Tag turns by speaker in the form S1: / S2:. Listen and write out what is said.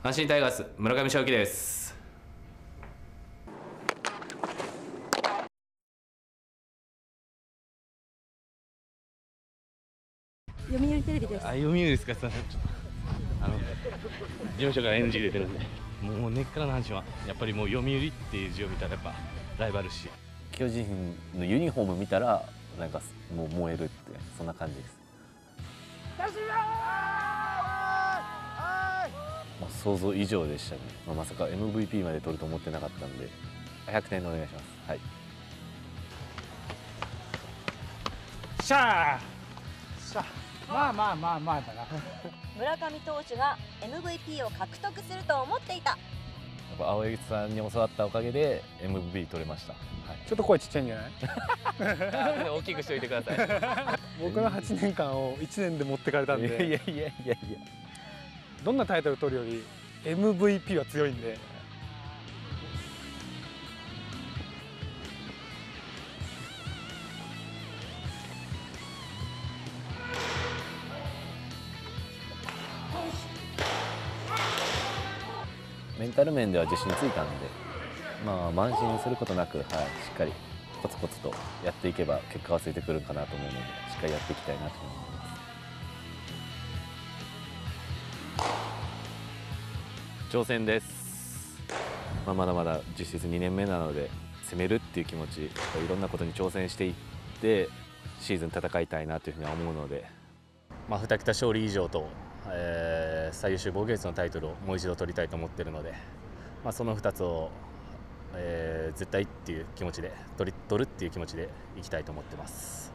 S1: 阪神タイガース村上正輝です。
S2: 読売テレビです。
S3: 読売ですか。ちょっと事務所から NG 出てるんで、もう根っからの阪神はやっぱりもう読売っていう字を見たらやっぱライバル視。
S4: 巨人のユニフォーム見たらなんかもう燃えるってそんな感じです。想像以上でしたね。まさか MVP まで取ると思ってなかったんで100点でお願いします。はい。
S5: しゃあまあだな
S2: 村上投手が MVP を獲得すると思っていた。
S4: やっぱ青柳さんに教わったおかげで MVP 取れました。はい、
S5: ちょっと声ちっちゃいんじゃない
S4: 大きくしておいてください。
S5: 僕の8年間を1年で持ってかれたんで。
S4: いや
S5: どんなタイトル取るより MVP は強いんで。
S4: メンタル面では自信ついたんで、慢心することなく、しっかりコツコツとやっていけば結果はついてくるかなと思うので、しっかりやっていきたいなと思います。挑戦です。まだまだ実質2年目なので、攻めるっていう気持ち、いろんなことに挑戦していってシーズン戦いたいなというふうには思うので、2桁勝利以上と、最優秀防御率のタイトルをもう一度取りたいと思っているので、その2つを、絶対っていう気持ちで取るっていう気持ちでいきたいと思ってます。